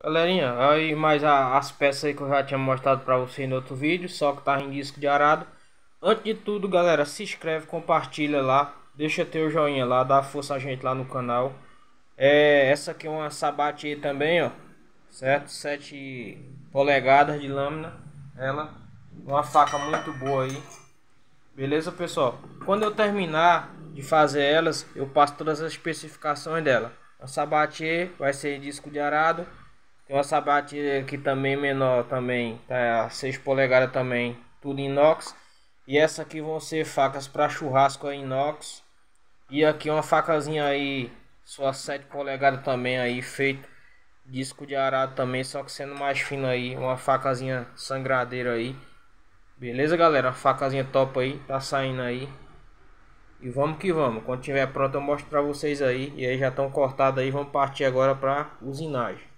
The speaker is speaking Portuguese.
Galerinha, aí mais as peças aí que eu já tinha mostrado pra você no outro vídeo, só que tá em disco de arado. Antes de tudo, galera, se inscreve, compartilha lá, deixa teu joinha lá, dá força a gente lá no canal. Essa aqui é uma Sabatier também, ó, certo? 7 polegadas de lâmina, ela, uma faca muito boa aí. Beleza, pessoal? Quando eu terminar de fazer elas, eu passo todas as especificações dela. A Sabatier vai ser disco de arado. Tem uma Sabatier aqui também menor, também tá 6 polegadas também, tudo inox. E essa aqui vão ser facas para churrasco aí, inox. E aqui uma facazinha aí, só 7 polegadas também aí, feito disco de arado também, só que sendo mais fino aí, uma facazinha sangradeira aí. Beleza, galera? A facazinha top aí, tá saindo aí. E vamos que vamos. Quando tiver pronto eu mostro pra vocês aí. E aí já estão cortados aí, vamos partir agora pra usinagem.